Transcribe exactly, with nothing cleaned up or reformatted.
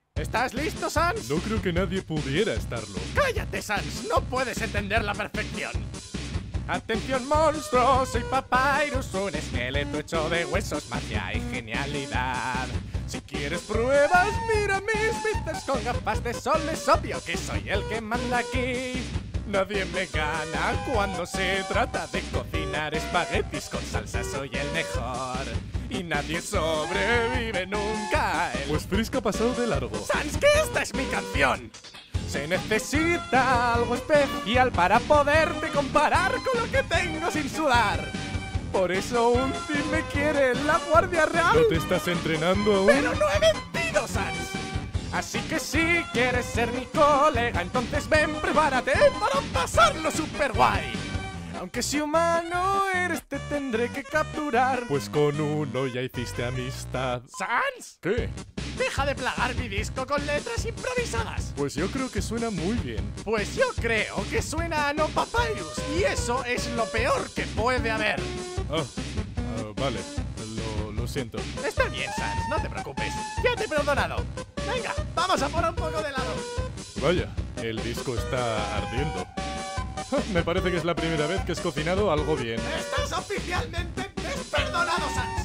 ¿Estás listo, Sans? No creo que nadie pudiera estarlo. ¡Cállate, Sans! No puedes entender la perfección. Atención, monstruos, soy Papyrus, un esqueleto hecho de huesos, magia y genialidad. Si quieres pruebas, mira mis bíceps con gafas de sol, es obvio que soy el que manda aquí. Nadie me gana cuando se trata de cocinar espaguetis con salsa, soy el mejor. Y nadie sobrevive nunca. El... Pues Frisk ha pasado de largo. ¡Sans, que esta es mi canción! Se necesita algo especial para poderte comparar con lo que tengo sin sudar. Por eso Unti me quiere en la Guardia Real. ¿No te estás entrenando aún? ¡Pero no he mentido, Sans! Así que si quieres ser mi colega, entonces ven, prepárate para pasarlo super guay. Aunque si humano eres, te tendré que capturar. Pues con uno ya hiciste amistad. ¿Sans? ¿Qué? Deja de plagar mi disco con letras improvisadas. Pues yo creo que suena muy bien. Pues yo creo que suena a No Papyrus, y eso es lo peor que puede haber. Ah, ah, vale, lo, lo siento. Está bien, Sans, no te preocupes. Ya te he perdonado. Venga, vamos a por un poco de helado. Vaya, el disco está ardiendo. Me parece que es la primera vez que has cocinado algo bien. Estás oficialmente desperdonado, Sans.